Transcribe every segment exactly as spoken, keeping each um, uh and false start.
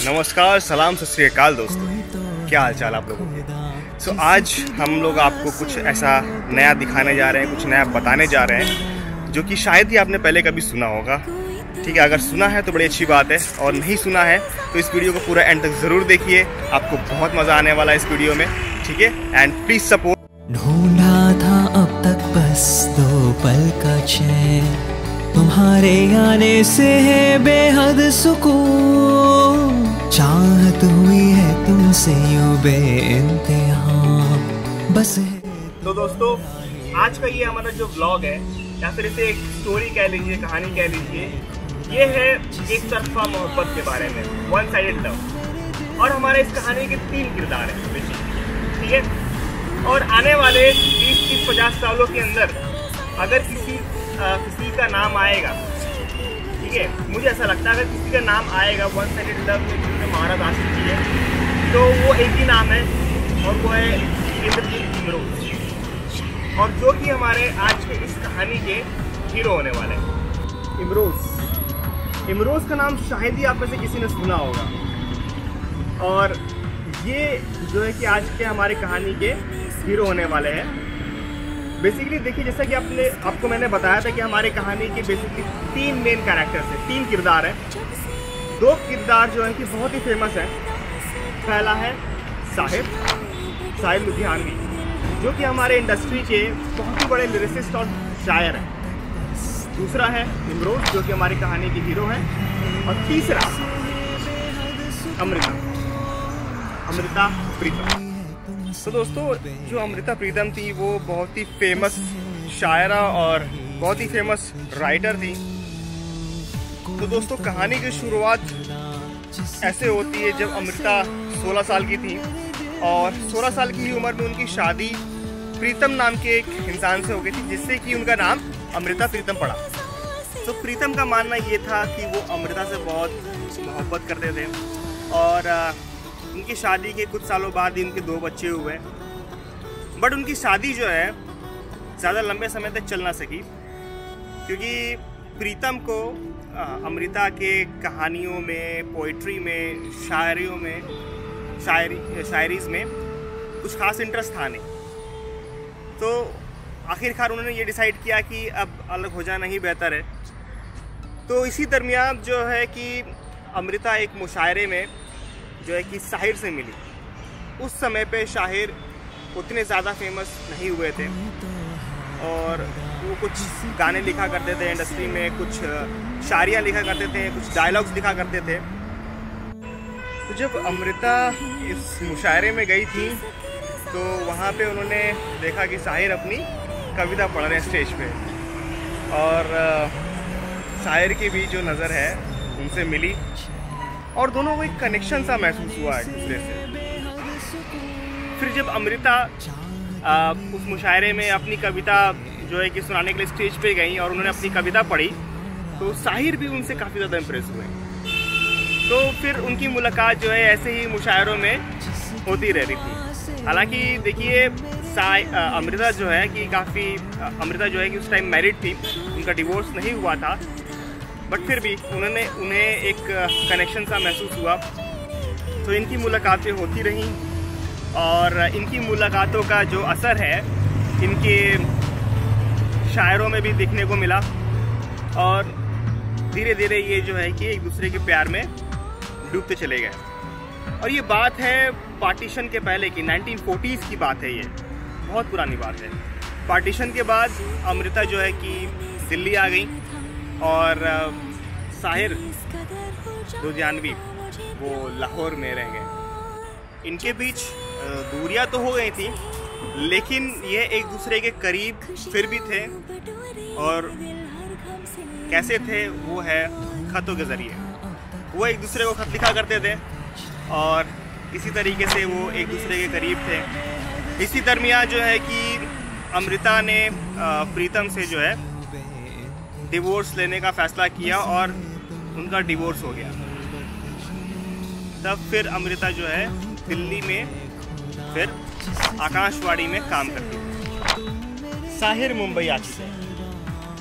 नमस्कार, सलाम, सत श्री अकाल दोस्तों, क्या हाल चाल आप लोगों के। सो so, आज हम लोग आपको कुछ ऐसा नया दिखाने जा रहे हैं, कुछ नया बताने जा रहे हैं जो कि शायद ही आपने पहले कभी सुना होगा। ठीक है, अगर सुना है तो बड़ी अच्छी बात है, और नहीं सुना है तो इस वीडियो को पूरा एंड तक ज़रूर देखिए, आपको बहुत मज़ा आने वाला है इस वीडियो में। ठीक है, एंड प्लीज़ सपोर्ट। ढूंढा था अब तक बस दो पल का चैन, तुम्हारे आने से है बेहद सुकून, चाहत हुई है तुमसे यूं बेइंतहा बस है। तो दोस्तों, आज का ये हमारा जो व्लॉग है, या फिर इसे एक स्टोरी कह लीजिए, कहानी कह लीजिए, ये है एक तरफा मोहब्बत के बारे में, वन साइडेड लव। और हमारे इस कहानी के तीन किरदार हैं बेसिकली। ठीक है, और आने वाले बीस तीस पचास सालों के अंदर अगर किसी आ, किसी का नाम आएगा, ठीक है, मुझे ऐसा लगता है अगर किसी का नाम आएगा वन साइडेड लव जिसने महाराज आशिक की है, तो वो एक ही नाम है, और वो है इंद्रजीत इमरोज, और जो कि हमारे आज के इस कहानी के हीरो होने वाले हैं। इमरोज इमरोज का नाम शायद ही आप में से किसी ने सुना होगा, और ये जो है कि आज के हमारे कहानी के हीरो होने वाले हैं। बेसिकली देखिए, जैसा कि आपने आपको मैंने बताया था कि हमारे कहानी के बेसिकली तीन मेन कैरेक्टर्स हैं, तीन किरदार हैं। दो किरदार जो हैं कि बहुत ही फेमस हैं। पहला है साहिर साहिर लुधियानवी, जो कि हमारे इंडस्ट्री के बहुत ही बड़े लिरिसिस्ट और शायर हैं। दूसरा है इमरोज, जो कि हमारी कहानी के हीरो हैं। और तीसरा अमृता अमृता प्रीतम। तो दोस्तों, जो अमृता प्रीतम थी वो बहुत ही फेमस शायरा और बहुत ही फेमस राइटर थी। तो दोस्तों, कहानी की शुरुआत ऐसे होती है जब अमृता सोलह साल की थी, और सोलह साल की उम्र में उनकी शादी प्रीतम नाम के एक इंसान से हो गई थी, जिससे कि उनका नाम अमृता प्रीतम पड़ा। तो प्रीतम का मानना ये था कि वो अमृता से बहुत मोहब्बत करते थे, और उनकी शादी के कुछ सालों बाद ही उनके दो बच्चे हुए। बट उनकी शादी जो है ज़्यादा लंबे समय तक चल ना सकी, क्योंकि प्रीतम को अमृता के कहानियों में, पोइट्री में, शायरियों में, शायरी शायरीज़ में कुछ खास इंटरेस्ट था नहीं। तो आखिरकार उन्होंने ये डिसाइड किया कि अब अलग हो जाना ही बेहतर है। तो इसी दरमियान जो है कि अमृता एक मुशायरे में जो है कि शाहिर से मिली। उस समय पे शाहिर उतने ज़्यादा फेमस नहीं हुए थे, और वो कुछ गाने लिखा करते थे इंडस्ट्री में, कुछ शायरियाँ लिखा करते थे, कुछ डायलॉग्स लिखा करते थे। तो जब अमृता इस मुशायरे में गई थी, तो वहाँ पे उन्होंने देखा कि शाहिर अपनी कविता पढ़ रहे हैं स्टेज पे, और शाहिर की भी जो नज़र है उनसे मिली, और दोनों को एक कनेक्शन सा महसूस हुआ एक दूसरे से। फिर जब अमृता आ, उस मुशायरे में अपनी कविता जो है कि सुनाने के लिए स्टेज पे गई और उन्होंने अपनी कविता पढ़ी, तो शाहिर भी उनसे काफ़ी ज़्यादा इम्प्रेस हुए। तो फिर उनकी मुलाकात जो है ऐसे ही मुशायरों में होती रह रही थी। हालांकि देखिए, अमृता जो है कि काफ़ी अमृता जो है कि उस टाइम मैरिड थी, उनका डिवोर्स नहीं हुआ था, बट फिर भी उन्होंने उन्हें एक कनेक्शन सा महसूस हुआ। तो इनकी मुलाकातें होती रहीं, और इनकी मुलाकातों का जो असर है इनके शायरों में भी देखने को मिला, और धीरे धीरे ये जो है कि एक दूसरे के प्यार में डूबते चले गए। और ये बात है पार्टीशन के पहले की, नाइनटीन फोर्टीज़ की बात है, ये बहुत पुरानी बात है। पार्टीशन के बाद अमृता जो है कि दिल्ली आ गई, और साहिर लुधियानवी वो लाहौर में रह गए। इनके बीच दूरियां तो हो गई थी, लेकिन ये एक दूसरे के करीब फिर भी थे, और कैसे थे वो है खतों के ज़रिए। वो एक दूसरे को खत लिखा करते थे, और इसी तरीके से वो एक दूसरे के करीब थे। इसी दरमियान जो है कि अमृता ने प्रीतम से जो है डिवोर्स लेने का फ़ैसला किया, और उनका डिवोर्स हो गया। तब फिर अमृता जो है दिल्ली में फिर आकाशवाणी में काम करती है। साहिर मुंबई आती है,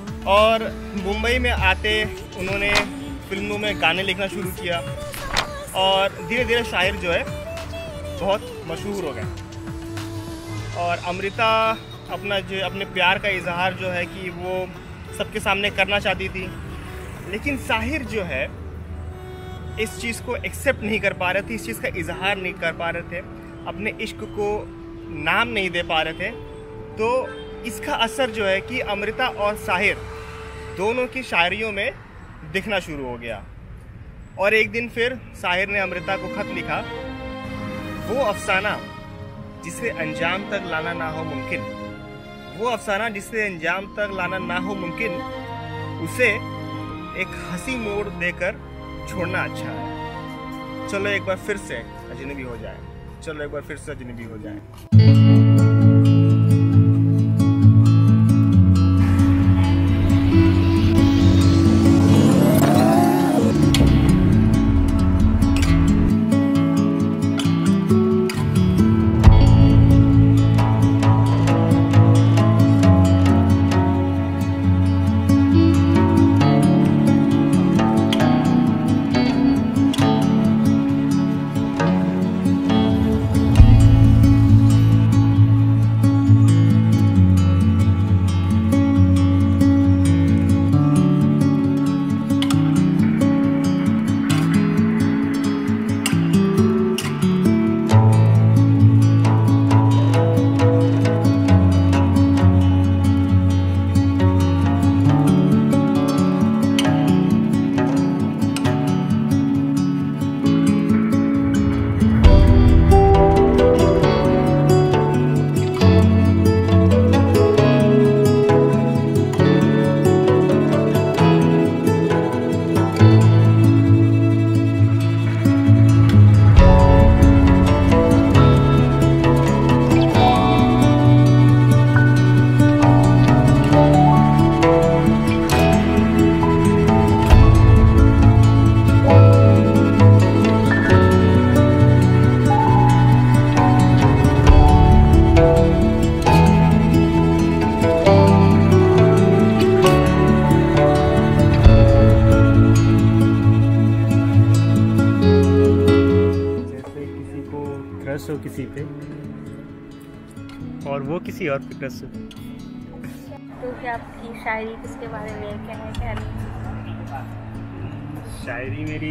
और मुंबई में आते उन्होंने फिल्मों में गाने लिखना शुरू किया, और धीरे धीरे शाहिर जो है बहुत मशहूर हो गए। और अमृता अपना जो अपने प्यार का इजहार जो है कि वो सबके सामने करना चाहती थी, लेकिन साहिर जो है इस चीज़ को एक्सेप्ट नहीं कर पा रहे थे, इस चीज़ का इजहार नहीं कर पा रहे थे, अपने इश्क को नाम नहीं दे पा रहे थे। तो इसका असर जो है कि अमृता और साहिर दोनों की शायरियों में दिखना शुरू हो गया। और एक दिन फिर साहिर ने अमृता को खत लिखा, वो अफसाना जिसे अंजाम तक लाना ना हो मुमकिन, वो अफसाना जिसे अंजाम तक लाना ना हो मुमकिन, उसे एक हंसी मोड़ देकर छोड़ना अच्छा है। चलो एक बार फिर से अजनबी हो जाए, चलो एक बार फिर से अजनबी हो जाए। क्रश हो किसी पे और वो किसी और पे क्रश हो। तो क्या आपकी शायरी किसके बारे में क्या है, क्या नहीं? शायरी मेरी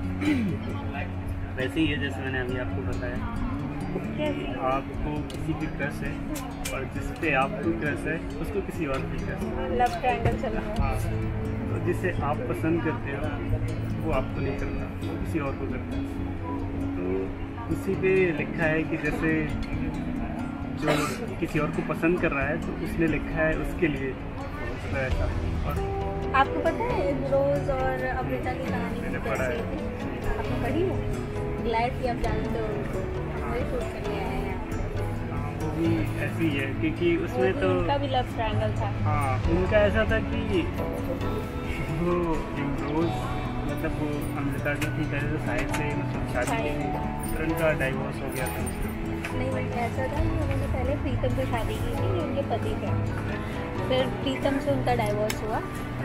वैसे ही है जैसे मैंने अभी आपको बताया। कैसे? आपको किसी पे क्रश है और जिस पे आपको क्रश है उसको किसी और पे क्रश है। लव ट्रायंगल चल रहा है। हाँ, तो जिसे आप पसंद करते हो वो आपको नहीं करता, वो किसी और को करता है। तो उसी पे लिखा है कि जैसे जो किसी और को पसंद कर रहा है तो उसने लिखा है उसके लिए तो ऐसा। और आपको पता है रोज और अमृता की कहानी? मैंने पढ़ा है। आपने पढ़ी है? ग्लैड कि आप जानते हो उनको, वही शूट करने आए हैं यहाँ। हाँ, वो भी ऐसी है क्योंकि उसमें तो उनका भी लव ट्रायंगल था। हाँ, उनका ऐसा था कि वो रोज मतलब वो अमृता जो थी पहले तो साहिर से मतलब शादी की थी, फिर उनका डाइवोर्स हो गया था। नहीं, ऐसा था कि उन्होंने पहले प्रीतम से शादी की थी, उनके पति थे, फिर प्रीतम से उनका डाइवोर्स हुआ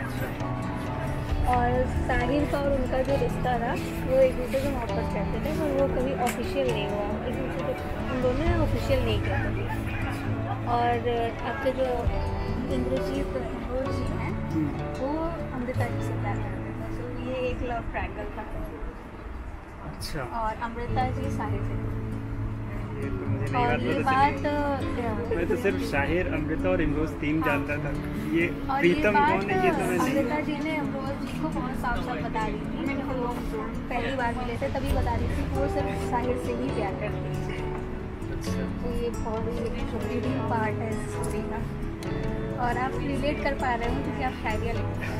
और साहिर का और उनका जो रिश्ता था वो एक दूसरे से मोहब्बत करते थे, पर वो कभी ऑफिशियल नहीं हुआ, एक दूसरे को उन दोनों ने ऑफिशियल नहीं किया था। और आपके जो इंद्रजीत इंद्रोज जी हैं वो अमृता जी से प्यार करते थे, तो ये एक लव ट्रायंगल था। अच्छा, और अमृता जी साहिर से। ये तो मुझे नहीं और ये बात बात पता चली। मैं तो सिर्फ शाहिर, अमृता और इमरोज तीन जानता था। ये और प्रीतम ये कौन है ये तो मैं नहीं। अमृता जी ने अमरोज जी को बहुत साफ साफ बता रही थी, जब वो पहली बार मिले थे तभी बता रही थी कि वो सिर्फ साहिर से ही प्यार करती थी। अच्छा, तो ये बहुत ही छोटी पार्ट है इस स्टोरी का, और आप रिलेट कर पा रहे हो क्योंकि आप शायरियाँ लिखते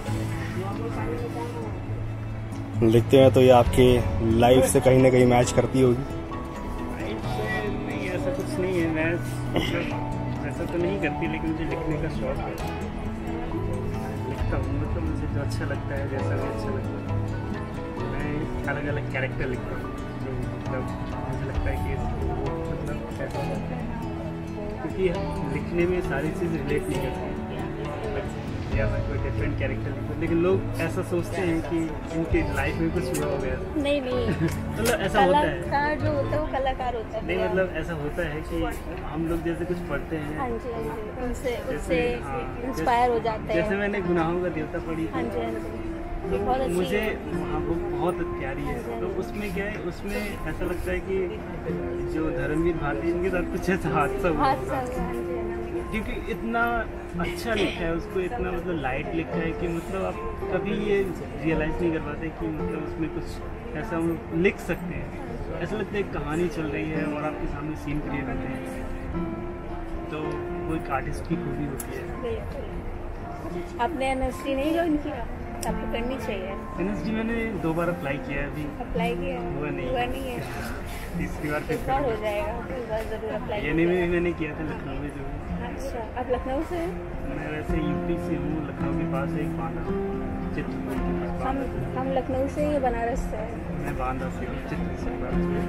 हैं। लिखते हैं तो ये आपके लाइफ से कहीं ना कहीं मैच करती होगी। नहीं ऐसा कुछ नहीं है, मैं मतलब ऐसा तो नहीं करती, लेकिन मुझे लिखने का शौक है, लिखता हूँ। मतलब मुझे जो अच्छा लगता है, जैसा भी अच्छा लगता है, मैं अलग अलग कैरेक्टर लिखता हूँ जो मतलब मुझे लगता है कि वो मतलब ऐसा होता है, क्योंकि लिखने में सारी चीज़ रिलेट नहीं करती। या मैं कोई डिफरेंट कैरेक्टर लिखूँ, लेकिन लोग ऐसा सोचते हैं कि इनकी लाइफ में कुछ हुआ हो गया। नहीं नहीं, मतलब ऐसा होता है, कलाकार जो होता है वो कलाकार होता है। नहीं मतलब ऐसा होता है कि हम लोग जैसे कुछ पढ़ते हैं, हाँ जी हाँ जी, उनसे उससे हाँ, इंस्पायर हो जाते हैं। जैसे मैंने गुनाहों का देवता पढ़ी हाँ थी, जी हाँ जी, तो बहुत अच्छी मुझे है। हाँ वो बहुत प्यारी है। तो उसमें क्या है, उसमें ऐसा लगता है कि जो धर्मवीर भारती इनके साथ कुछ ऐसा हादसा हुआ हाथ होगा। चल रहा है, हाँ जी हाँ जी। क्योंकि इतना अच्छा लिखा है उसको, इतना मतलब लाइट लिखा है कि मतलब आप कभी ये रियलाइज़ नहीं कर पाते कि मतलब उसमें कुछ ऐसा हम लिख सकते हैं। ऐसा लगता है एक कहानी चल रही है और आपके सामने सीन क्रिएट होते हैं, तो वो एक आर्टिस्ट की खूबी होती है। बिल्कुल। आपने एन एस टी नहीं ज्वाइन किया? आपको करनी चाहिए। एन एस डी मैंने दो बार अप्लाई किया है, अभी अप्लाई किया? हुआ नहीं। हुआ नहीं है। तीसरी बार फिर इस बार हो जाएगा, इस बार जरूर अप्लाई एन में भी मैंने किया था लखनऊ में जो है। अच्छा, आप लखनऊ से हैं? मैं वैसे यूपी से हूँ, लखनऊ के पास एक बांदा चित्रकूट के पास हम बांदा। हम लखनऊ से ही, बनारस से हैं। मैं बांदा से हूँ, चित्रकूट से।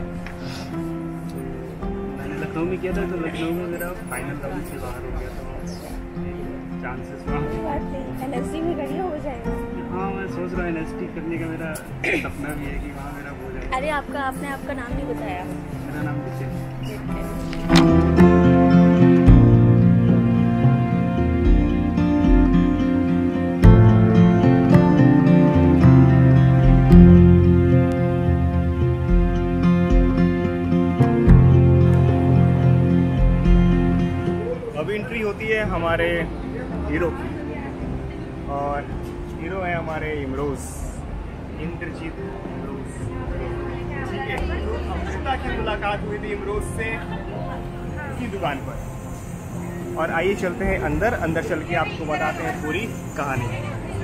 मैंने लखनऊ में किया था, तो लखनऊ में मेरा फाइनल राउंड से बाहर हो गया था। चांसेस वहाँ कोई बात नहीं, एन एस टी में करिए, हो जाएगा। हाँ मैं सोच रहा हूँ एन एस टी करने का मेरा सपना भी है कि वहाँ मेरा हो जाए। अरे आपका आपने आपका नाम नहीं बताया। मेरा नाम किसे अब एंट्री होती है हमारे हीरो की, और हीरो है हमारे इमरोज, इंद्रजीत इमरोज। ठीक है, तो अमृता की मुलाकात हुई थी इमरोज से की दुकान पर, और आइए चलते हैं अंदर। अंदर चल के आपको बताते हैं पूरी कहानी।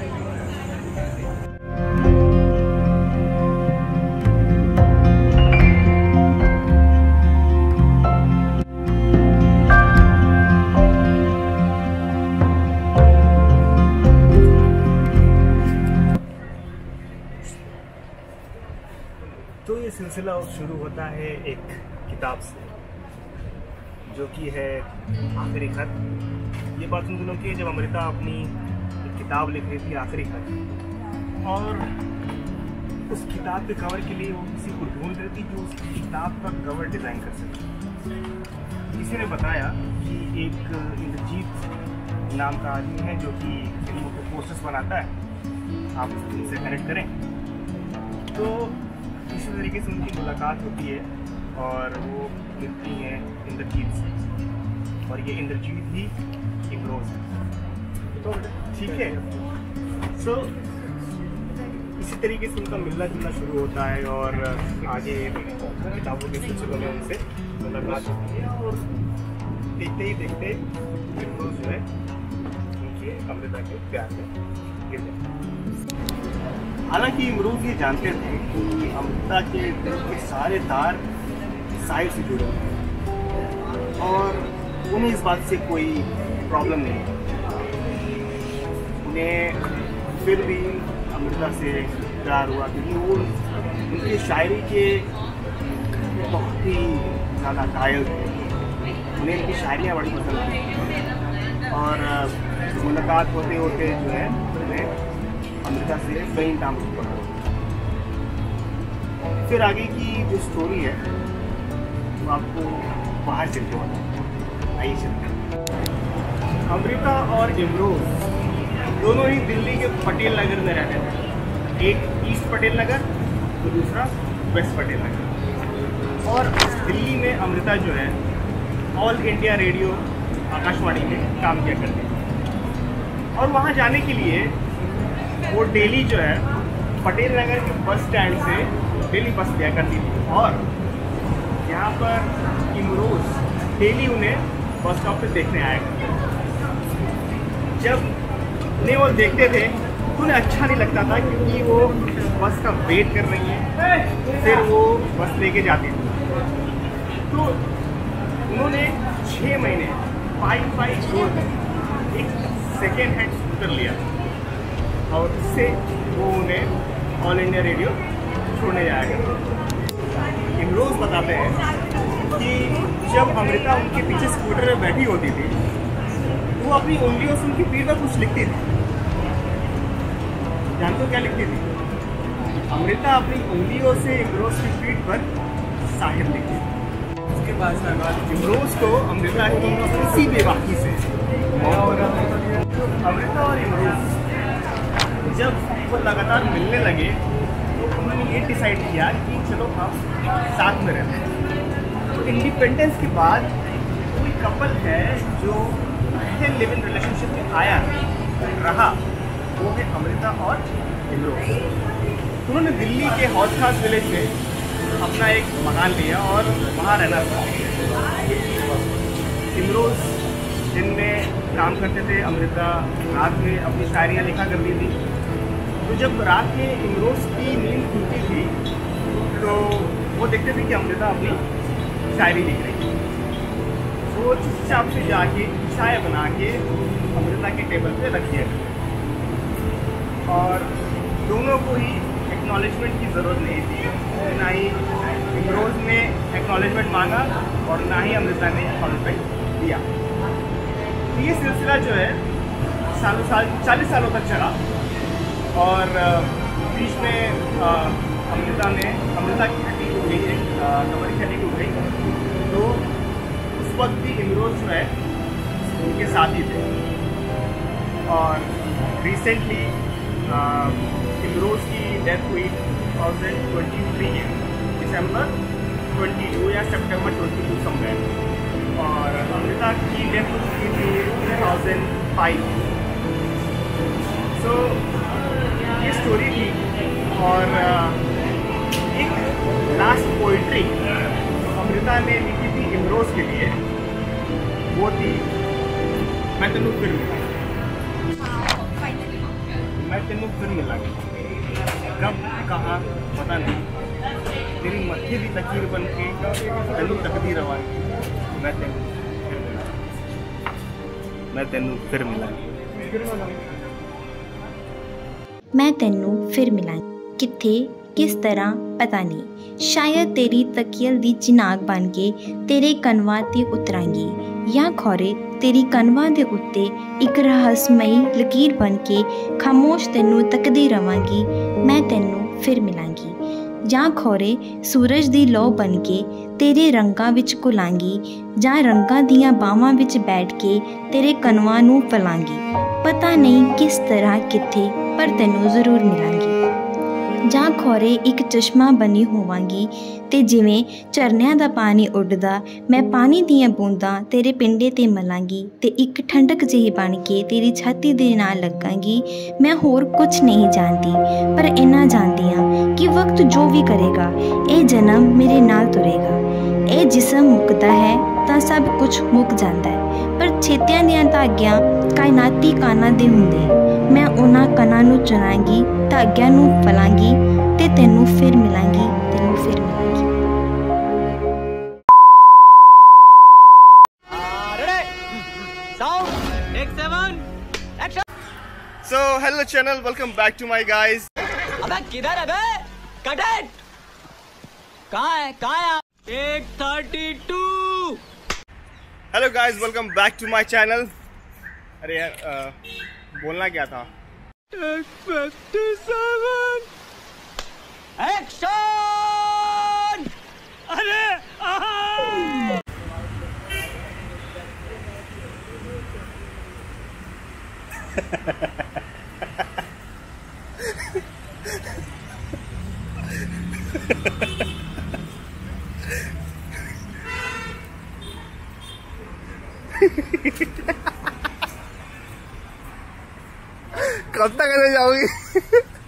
तो ये सिलसिला शुरू होता है एक किताब से, जो कि है आखिरी खत। ये बात उन दिनों की है जब अमृता अपनी एक किताब लिख रही थी, आखिरी खत, और उस किताब के कवर के लिए वो किसी को ढूंढ रही थी जो उस किताब का कवर डिज़ाइन कर सके। किसी ने बताया कि एक इंद्रजीत नाम का आदमी है जो कि फिल्मों के पोस्टर्स बनाता है, आप उनसे कनेक्ट करें। तो इसी तरीके से उनकी मुलाकात होती है और वो मिलती हैं इंद्रजीत से, और ये इंद्रजीत ही इमरोज है। तो ठीक है, सो इसी तरीके से उनका मिलना जुलना शुरू होता है, और आगे किताबों के सिलसिले में उनसे मुलाकात होती है, और देखते ही देखते इमरोज जो है उनके अमृता के प्यार में गिर जाते हैं। हालांकि इमरोज ये जानते थे कि अमृता के दिल के सारे तार साइड से जुड़े हुए हैं, और उन्हें इस बात से कोई प्रॉब्लम नहीं है। उन्हें फिर भी अमृता से प्यार हुआ, क्योंकि वो उनकी शायरी के बहुत ही ज़्यादा कायल थे। उन्हें उनकी शायरियाँ बड़ी पसंद थी, और मुलाकात होते होते जो है उन्हें अमृता से कई नाम पड़ा। फिर आगे की जो स्टोरी है वो आपको बाहर चलते वाला। आइए चलते। अमृता और इमरोज दोनों ही दिल्ली के पटेल नगर में रहते थे। एक ईस्ट पटेल नगर तो दूसरा वेस्ट पटेल नगर। और दिल्ली में अमृता जो है ऑल इंडिया रेडियो आकाशवाणी में काम किया करती थी, और वहाँ जाने के लिए वो डेली जो है पटेल नगर के बस स्टैंड से डेली बस लिया करती थी, और यहाँ पर इमरोज डेली उन्हें बस स्टॉप पे देखने आया करते। जब उन्हें वो देखते थे तो उन्हें अच्छा नहीं लगता था, क्योंकि वो बस का वेट कर रही है, फिर वो बस लेके जाती थी। तो उन्होंने छः महीने पाई पाई छोड़कर एक सेकेंड हैंड स्कूटर लिया, और उससे वो उन्हें ऑल इंडिया रेडियो छोड़ने जाएगा। इमरोज बताते हैं कि जब अमृता उनके पीछे स्कूटर में बैठी होती थी, वो अपनी उंगलियों से उनकी पीठ पर कुछ लिखती थी, जानते हो क्या लिखती थी? अमृता अपनी उंगलियों से इमरोज की पीठ पर साहिर लिखती थी। उसके बाद इमरोज को अमृता की इसी बेबाकी से और अमृता और इमरोज जब वो लगातार मिलने लगे तो उन्होंने ये डिसाइड किया कि चलो हम साथ में रहते हैं। तो इंडिपेंडेंस के बाद कोई कपल है जो लिव इन रिलेशनशिप में आया रहा, वो है अमृता और इमरोज। उन्होंने दिल्ली के हौज खास विलेज में अपना एक मकान लिया और वहाँ रहना शुरू। इमरोज दिन में काम करते थे, अमृता रात में अपनी शायरियाँ लिखा करती थी। तो जब रात में इमरोज की नींद खुलती थी तो वो देखते थे कि अमृता अपनी शायरी लिख रही थी। वो चुपचाप से जाके चाय बना के अमृता के टेबल पे रख दिया करते और दोनों को ही एक्नॉलेजमेंट की ज़रूरत नहीं थी। ना ही इमरोज ने एक्नॉलेजमेंट मांगा और ना ही अमृता ने एक्नॉलेजमेंट दिया। तो ये सिलसिला जो है सालों साल चालीस सालों तक चला और बीच में अमृता ने अमृता की हड्डी टूट गई, एक कमर की हड्डी टूट गई। तो उस वक्त भी इमरोज जो है उनके साथ ही थे और रिसेंटली इमरोज की डेथ हुई टू थाउजेंड ट्वेंटी थ्री में दिसंबर बाईस या सितंबर बाईस समवेयर और अमृता की डेथ हो चुकी थी टू थाउजेंड फाइव। सो ये स्टोरी थी और एक लास्ट पोइट्री अमृता ने लिखी थी इमरोज के लिए, वो थी मैं तेनू फिर मिला, मैं तेनू फिर मिला कब कहाँ पता नहीं, तेरी मत्थे की तकदीर बन के तेनू तकदीर रवानी, मैं तेनू फिर मिला, मैं तेनू फिर मिला मैं तेनू फिर मिलांगी किथे किस तरह पता नहीं, शायद तेरी तकियल दी चिनाक बन के तेरे कनवां ते उतरांगी या खौरे तेरी कनवां दे उत्ते एक रहस्यमई लकीर बन के खामोश तेनू तकदी रवांगी, मैं तेनू फिर मिलांगी ਜਾਂ ਖੋਰੇ ਸੂਰਜ ਦੀ ਲੋ ਬਣ ਕੇ ਤੇਰੇ ਰੰਗਾਂ ਵਿੱਚ ਘੁਲਾਂਗੀ ਜਾਂ ਰੰਗਾਂ ਦੀਆਂ ਬਾਹਾਂ ਵਿੱਚ ਬੈਠ ਕੇ ਤੇਰੇ ਕਨਵਾਂ ਨੂੰ ਫਲਾਂਗੀ, ਪਤਾ ਨਹੀਂ ਕਿਸ ਤਰ੍ਹਾਂ ਕਿੱਥੇ ਪਰ ਤੈਨੂੰ ਜ਼ਰੂਰ ਮਿਲਾਂਗੀ ਜਾਂ ਖੋਰੇ ਇੱਕ ਚਸ਼ਮਾ ਬਣੀ ਹੋਵਾਂਗੀ ਤੇ ਜਿਵੇਂ ਝਰਨਿਆਂ ਦਾ ਪਾਣੀ ਉੱਡਦਾ ਮੈਂ ਪਾਣੀ ਦੀਆਂ ਬੂੰਦਾਂ ਤੇਰੇ ਪਿੰਡੇ ਤੇ ਮਲਾਂਗੀ ਤੇ ਇੱਕ ਠੰਡਕ ਜਿਹੀ ਬਣ ਕੇ ਤੇਰੀ ਛਾਤੀ ਦੇ ਨਾਲ ਲੱਗਾਂਗੀ। ਮੈਂ ਹੋਰ ਕੁਝ ਨਹੀਂ ਜਾਣਦੀ ਪਰ ਇੰਨਾ ਜਾਣਦੀ ਹਾਂ ਕਿ ਵਕਤ ਜੋ ਵੀ ਕਰੇਗਾ ਇਹ ਜਨਮ ਮੇਰੇ ਨਾਲ ਤੁਰੇਗਾ। ਇਹ ਜਿਸਮ ਮੁੱਕਦਾ ਹੈ ਤਾਂ ਸਭ ਕੁਝ ਮੁੱਕ ਜਾਂਦਾ ਹੈ ਪਰ ਛੇਤਿਆਂ ਦੀਆਂ ਧਾਗਿਆਂ ਕਾਇਨਾਤੀ ਕਾਨਾਂ ਦੇ ਹੁੰਦੇ, ਮੈਂ ਉਹਨਾਂ ਕਨਾਂ ਨੂੰ ਚੁਣਾਂਗੀ ਧਾਗਿਆਂ ਨੂੰ ਫਲਾਂਗੀ ਤੇ ਤੈਨੂੰ ਫਿਰ ਮਿਲਾਂਗੀ ਤੈਨੂੰ ਫਿਰ ਮਿਲਾਂਗੀ। So hello channel, welcome back to my guys. अबे किधर है बे? Cut it! कहाँ है कहाँ है आप? एक thirty two. Hello guys, welcome back to my channel. अरे यार आ, बोलना क्या था? Fifty seven. एक्शन! अरे आहा! कब तक ले जाओगी?